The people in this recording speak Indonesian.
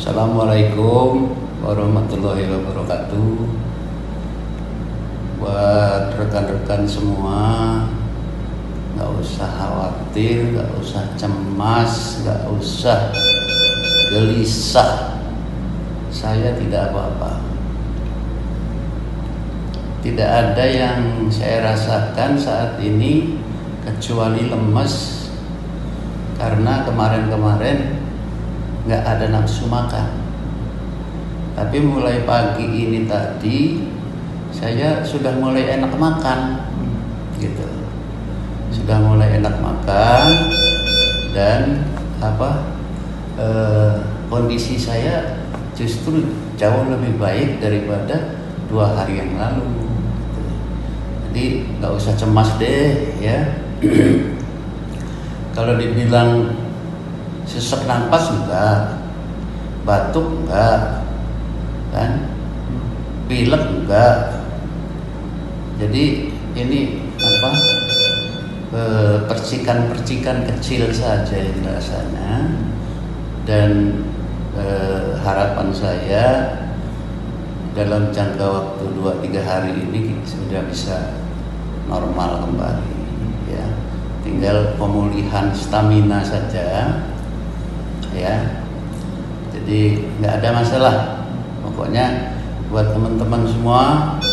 Assalamualaikum warahmatullahi wabarakatuh. Buat rekan-rekan semua, gak usah khawatir, gak usah cemas, gak usah gelisah. Saya tidak apa-apa. Tidak ada yang saya rasakan saat ini kecuali lemes, karena kemarin-kemarin nggak ada nafsu makan. Tapi mulai pagi ini tadi saya sudah mulai enak makan, gitu. Sudah mulai enak makan dan kondisi saya justru jauh lebih baik daripada 2 hari yang lalu. Jadi nggak usah cemas deh ya. Kalau dibilang sesak nafas enggak, batuk enggak, kan, pilek enggak. Jadi ini percikan-percikan kecil saja yang rasanya, dan harapan saya dalam jangka waktu 2-3 hari ini sudah bisa normal kembali ya. Tinggal pemulihan stamina saja ya. Jadi nggak ada masalah. Pokoknya buat teman-teman semua